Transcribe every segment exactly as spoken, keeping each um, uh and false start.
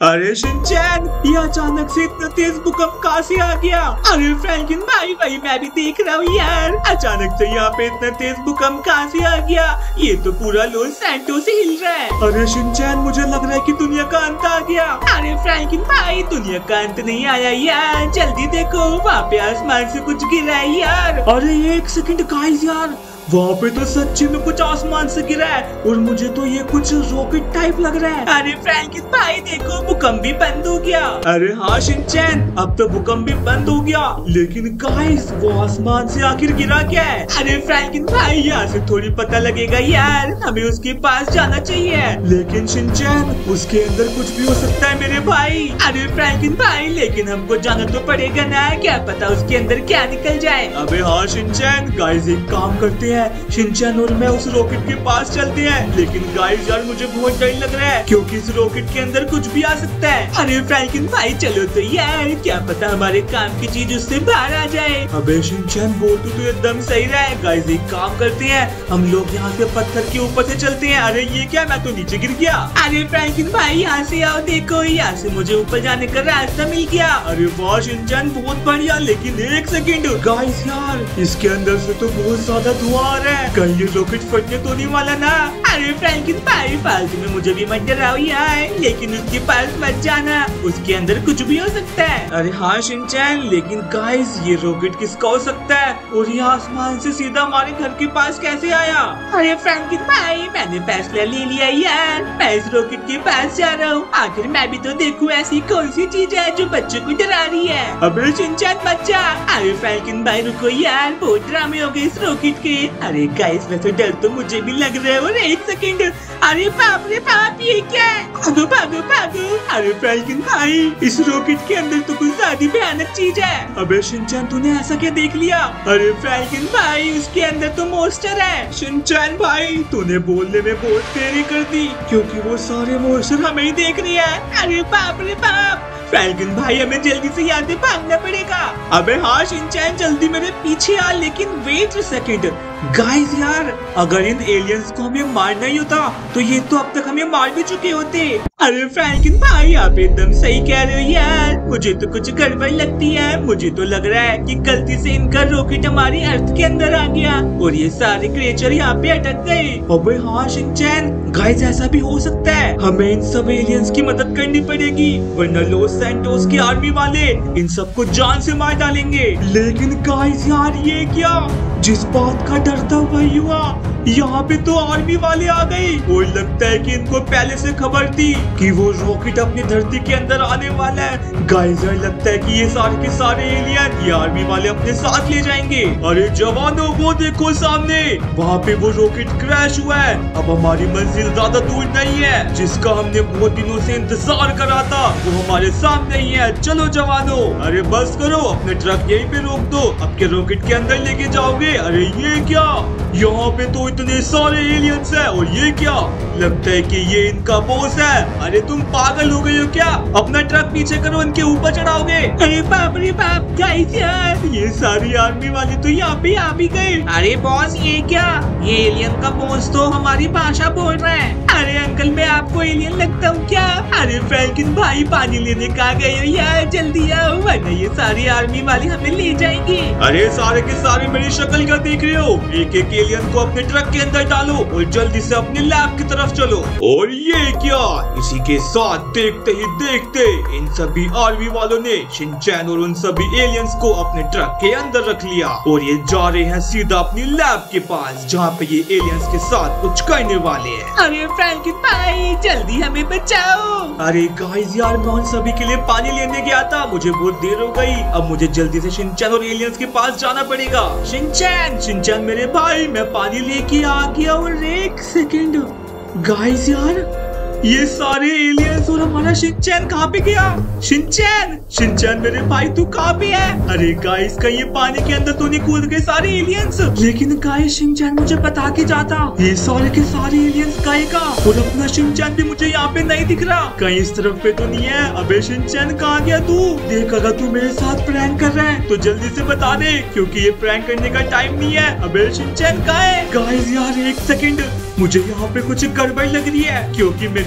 अरे शिनचैन, ये अचानक से इतना तेज भूकंप कहाँ से आ गया? अरे फ्रैंकलिन भाई, भाई मैं भी देख रहा हूँ यार, अचानक से यहाँ पे इतना तेज भूकंप कहाँ से आ गया? ये तो पूरा लॉस सैंटोस से हिल रहा है। अरे शिनचैन, मुझे लग रहा है कि दुनिया का अंत आ गया। अरे फ्रैंकलिन भाई, दुनिया का अंत नहीं आया यार, जल्दी देखो वहाँ पे आसमान से कुछ गिरा है यार। अरे एक सेकंड गाइस यार, वहाँ पे तो सच्ची में कुछ आसमान से गिरा है और मुझे तो ये कुछ रॉकेट टाइप लग रहा है। अरे फ्रैंकलिन भाई देखो, भूकंप भी बंद हो गया। अरे हाँ शिनचैन, अब तो भूकंप भी बंद हो गया, लेकिन गाइस वो आसमान से आखिर गिरा क्या है? अरे फ्रैंकलिन भाई, यहाँ से थोड़ी पता लगेगा यार, हमें उसके पास जाना चाहिए। लेकिन शिनचैन, उसके अंदर कुछ भी हो सकता है मेरे भाई। अरे फ्रैंकलिन भाई, लेकिन हमको जाना तो पड़ेगा ना, क्या पता उसके अंदर क्या निकल जाए। अबे हाँ शिनचैन, गाइस एक काम करते हैं, शिनचैन और मैं उस रॉकेट के पास चलते हैं। लेकिन गाइस यार, मुझे बहुत डर लग रहा है क्योंकि इस रॉकेट के अंदर कुछ भी आ सकता है। अरे फ्रैंकलिन भाई चलो तो यार, क्या पता हमारे काम की चीज उससे बाहर आ जाए। अबे शिनचैन, बोल तू तो एकदम सही रहा है। गाइस एक काम करते हैं, हम लोग यहाँ से पत्थर के ऊपर से चलते हैं। अरे ये क्या, मैं तो नीचे गिर गया। अरे फ्रैंकलिन भाई यहाँ से आओ, देखो यहाँ से मुझे ऊपर जाने का रास्ता मिल गया। अरे वाह शिनचैन, बहुत बढ़िया। लेकिन एक सेकंड गाइस यार, इसके अंदर से तो बहुत ज्यादा धुआं आ रहा है, कहीं ये रॉकेट फटने तो नहीं वाला ना? अरे फ्रैंकलिन भाई, फालतू में मुझे भी मत डराओ यार, लेकिन उसके पास मत जाना, उसके अंदर कुछ भी हो सकता है। अरे हाँ शिनचैन, लेकिन गाइस ये रॉकेट किसका हो सकता है और ये आसमान से सीधा हमारे घर के पास कैसे आया? अरे फ्रैंकलिन भाई, मैंने फैसला ले लिया यार, मैं इस रॉकेट के पास जा रहा हूँ। आखिर मैं भी तो देखूं ऐसी कौन सी चीज है जो बच्चों को डरा रही है। अबे शिनचैन बच्चा। अरे फ्रैंकलिन भाई रुको यार, बहुत ड्रामे हो गए इस रॉकेट के। अरे गाइस वैसे डर तो मुझे भी लग रहा है। और एक सेकंड, अरे बाप रे बाप, ये क्या है? भागो भागो भागो। अरे फ्रैंकलिन भाई, इस रॉकेट के अंदर तो कुछ ज्यादा भयानक चीज है। अबे शिनचैन, तूने ऐसा क्या देख लिया? अरे फ्रैंकलिन भाई, उसके अंदर तो मॉन्स्टर है। शिनचैन भाई, तूने बोलने में बहुत देरी कर दी, क्योंकि वो सारे मॉन्स्टर हमें ही देख रही है। अरे बाप रे बाप, फ्रैंकलिन भाई हमें जल्दी से यहाँ से भागना पड़ेगा। अबे हाँ शिनचैन, जल्दी मेरे पीछे आ। लेकिन वेट सेकंड गाइस यार, अगर इन एलियंस को हमें मारना ही होता तो ये तो अब तक हमें मार भी चुके होते। अरे फ्रैंकलिन भाई, आप एकदम सही कह रहे हो यार, मुझे तो कुछ गड़बड़ लगती है। मुझे तो लग रहा है कि गलती से इनका रॉकेट हमारी अर्थ के अंदर आ गया और ये सारे क्रिएचर यहाँ पे अटक गए। अबे हाँ शिनचैन, गाइस ऐसा भी हो सकता है, हमें इन सब एलियंस की मदद करनी पड़ेगी, वरना लॉस सैंटोस की आर्मी वाले इन सबको जान से मार डालेंगे। लेकिन गाइस यार, ये क्या, जिस बात का डर था वही हुआ। यहाँ पे तो आर्मी वाले आ गए और लगता है कि इनको पहले से खबर थी कि वो रॉकेट अपनी धरती के अंदर आने वाला है। गाइस यार, लगता है कि ये सारे के सारे एलियन ये आर्मी वाले अपने साथ ले जाएंगे। अरे जवानों, वो देखो सामने, वहाँ पे वो रॉकेट क्रैश हुआ है। अब हमारी मंजिल ज्यादा दूर नहीं है, जिसका हमने बहुत दिनों से इंतजार करा था वो हमारे सामने ही है। चलो जवानों, अरे बस करो, अपने ट्रक यहीं पे रोक दो, अब के रॉकेट के अंदर लेके जाओगे। अरे ये क्या, यहाँ पे तो इतने सारे एलियंस है, और ये क्या, लगता है कि ये इनका बॉस है। अरे तुम पागल हो गए हो क्या? अपना ट्रक पीछे करो, इनके ऊपर चढ़ाओगे। अरे बाप रे बाप गाइस यार, ये सारी आर्मी वाले तो यहाँ पे आ भी गए। अरे बॉस, ये क्या, ये एलियन का बॉस तो हमारी भाषा बोल रहा है। अरे अंकल, मैं आपको एलियन लगता हूँ क्या? अरे फ्रैंकलिन भाई, पानी लेने कहाँ गए हो यार, जल्दी आओ, वरना ये सारी आर्मी वाले हमें ले जाएंगे। अरे सारे के सारे मेरी शक्ल क्या देख रहे हो? एक एक एलियन को अपने ट्रक के अंदर डालो और जल्दी से अपने लैब की तरफ चलो। और ये क्या, इसी के साथ देखते ही देखते इन सभी आर्मी वालों ने शिनचैन और उन सभी एलियंस को अपने ट्रक के अंदर रख लिया और ये जा रहे हैं सीधा अपनी लैब के पास, जहाँ पे ये एलियंस के साथ कुछ करने वाले हैं। अरे फ्रैंकलिन भाई, जल्दी हमें बचाओ। अरे गाइस यार, मैं उन सभी के लिए पानी लेने गया था, मुझे बहुत देर हो गई। अब मुझे जल्दी से शिनचैन और एलियंस के पास जाना पड़ेगा। शिनचैन, शिनचैन मेरे भाई, मैं पानी लेके आ गया। और एक सेकंड गाइस यार, ये सारे एलियंस और हमारा शिनचैन कहाँ पे गया? शिनचैन, शिनचैन मेरे भाई, तू कहाँ पे है? अरे गाइस, कहीं ये पानी के अंदर तो नहीं कूद गए सारे एलियंस? लेकिन गाइस, शिनचैन मुझे बता के जाता, ये सारे के सारे एलियंस कहीं का, और अपना शिनचैन भी मुझे यहाँ पे नहीं दिख रहा, कहीं इस तरफ पे तो नहीं है। अबे शिनचैन, कहाँ गया तू? देख, अगर तू मेरे साथ प्रैंक कर रहा है तो जल्दी से बता दे, क्योंकि ये प्रैंक करने का टाइम नहीं है। अबे शिनचैन कहाँ है? गाइस यार, एक सेकंड, मुझे यहाँ पे कुछ गड़बड़ लग रही है, क्योंकि मेरे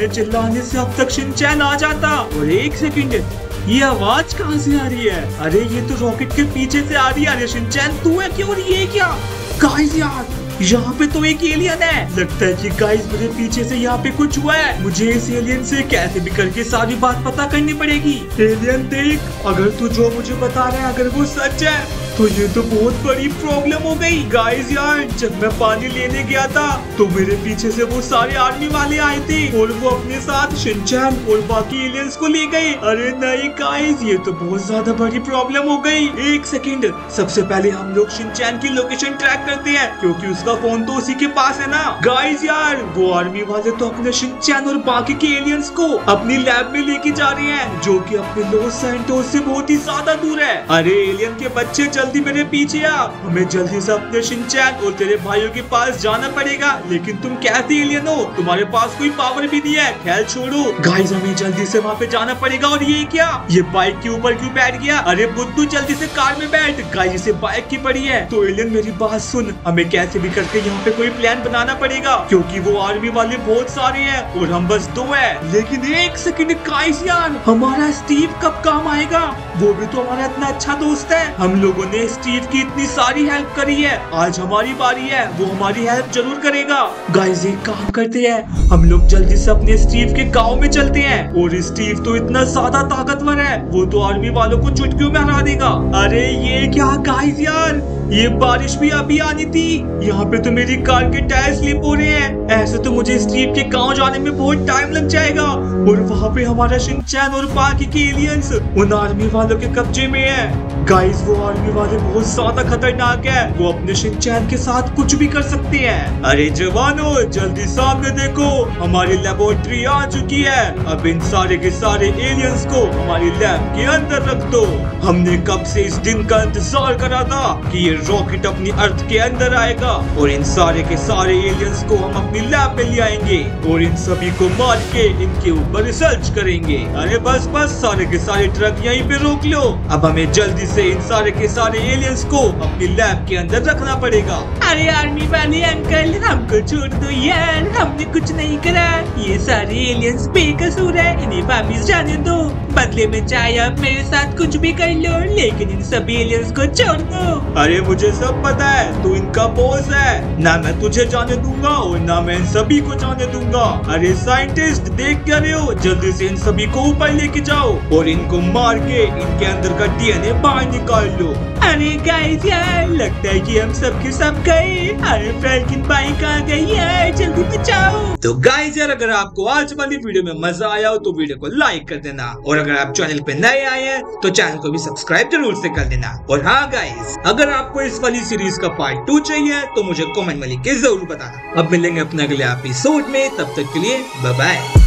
मेरे चिल्लाने से अब तक शिनचैन आ जाता। और एक सेकंड, ये आवाज कहाँ से आ रही है? अरे ये तो रॉकेट के पीछे से आ रही है। अरे शिनचैन तू है क्यों? ये क्या गाइस यार, यहाँ पे तो एक एलियन है। लगता है कि गाइस मेरे पीछे से यहाँ पे कुछ हुआ है। मुझे इस एलियन से कैसे भी करके सारी बात पता करनी पड़ेगी। एलियन देख, अगर तू जो मुझे बता रहा है अगर वो सच है तो ये तो बहुत बड़ी प्रॉब्लम हो गई। गाइस यार, जब मैं पानी लेने गया था तो मेरे पीछे से वो सारे आर्मी वाले आए थे और वो अपने साथ शिनचैन और बाकी एलियंस को ले गए। अरे नहीं गाइस, ये तो बहुत ज्यादा बड़ी प्रॉब्लम हो गई। एक सेकंड, सबसे पहले हम लोग शिनचैन की लोकेशन ट्रैक करते हैं क्योंकि उसका फोन तो उसी के पास है ना। गाइस यार, वो आर्मी वाले तो अपने शिनचैन और बाकी के एलियंस को अपनी लैब में लेके जा रहे हैं जो कि अपने लॉस सैंटोस से बहुत ही ज्यादा दूर है। अरे एलियन के बच्चे, जल्दी मेरे पीछे आ, हमें जल्दी से अपने शिनचैन और तेरे भाइयों के पास जाना पड़ेगा। लेकिन तुम कैसे एलियन हो? तुम्हारे पास कोई पावर भी नहीं है। ख्याल छोड़ो गाइस, हमें जल्दी से वहाँ पे जाना पड़ेगा। और ये क्या, ये बाइक के ऊपर क्यों बैठ गया? अरे बुद्धू, जल्दी से कार में बैठ। गाइस इसे बाइक की पड़ी है। तो एलियन मेरी बात सुन, हमें कैसे भी करके यहाँ पे कोई प्लान बनाना पड़ेगा क्योंकि वो आर्मी वाले बहुत सारे हैं और हम बस दो है। लेकिन एक सेकंड गाइस यार, हमारा स्टीव कब काम आएगा? वो भी तो हमारा इतना अच्छा दोस्त है। हम लोगों ने स्टीव की इतनी सारी हेल्प करी है, आज हमारी बारी है, वो हमारी हेल्प जरूर करेगा। गाइस एक काम करते हैं, हम लोग जल्दी से अपने स्टीव के गांव में चलते हैं। और स्टीव तो इतना ज्यादा ताकतवर है, वो तो आर्मी वालों को चुटकियों में हरा देगा। अरे ये क्या गाइस यार, ये बारिश भी अभी आनी थी। यहाँ पे तो मेरी कार के टायर स्लिप हो रहे हैं। ऐसे तो मुझे स्टीव के गांव जाने में बहुत टाइम लग जाएगा। और वहाँ पे हमारा शिनचैन और बाकी के एलियंस उन आर्मी वालों के कब्जे में है। गाइस वो आर्मी वाले बहुत ज्यादा खतरनाक है, वो अपने शिनचैन के साथ कुछ भी कर सकते हैं। अरे जवानों, जल्दी सामने देखो, हमारी लेबोरेटरी आ चुकी है। अब इन सारे के सारे एलियंस को हमारी लैब के अंदर रख दो। हमने कब से इस दिन का इंतजार करा था कि ये रॉकेट अपनी अर्थ के अंदर आएगा और इन सारे के सारे एलियंस को हम अपनी लैब में ले आएंगे और इन सभी को मार के इनके ऊपर रिसर्च करेंगे। अरे बस बस, सारे के सारे ट्रक यहीं पे रोक लो। अब हमें जल्दी से इन सारे के सारे एलियंस को अपनी लैब के अंदर रखना पड़ेगा। अरे आर्मी वाले अंकल, हमको छोड़ दो यार, हमने कुछ नहीं करा। ये सारे एलियंस बेकसूर है, इन्हें वापिस जाने दो। बदले में चाहे आप मेरे साथ कुछ भी कर लो, लेकिन इन सभी एलियंस को छोड़ दो। अरे मुझे सब पता है, तू इनका बॉस है। ना मैं तुझे जाने दूंगा और ना मैं इन सभी को जाने दूंगा। अरे साइंटिस्ट, देख क्या रहे हो? जल्दी से इन सभी को ऊपर लेके जाओ और इनको मार के इनके अंदर का डीएनए बाहर निकाल लो। अरे गाइस यार, लगता है कि हम सब के सब गए। अरे फ्रैंकलिन भाई कहाँ गई यार, जल्दी बचाओ। तो गाइस यार, अगर आपको आज वाली वीडियो में मजा आया हो तो वीडियो को लाइक कर देना और अगर आप चैनल पे नए आए हैं तो चैनल को भी सब्सक्राइब जरूर से कर देना। और हाँ गाइस, अगर आपको इस वाली सीरीज का पार्ट टू चाहिए तो मुझे कमेंट में लिख के जरूर बताना। अब मिलेंगे अपने अगले एपिसोड में, तब तक के लिए बाय बाय।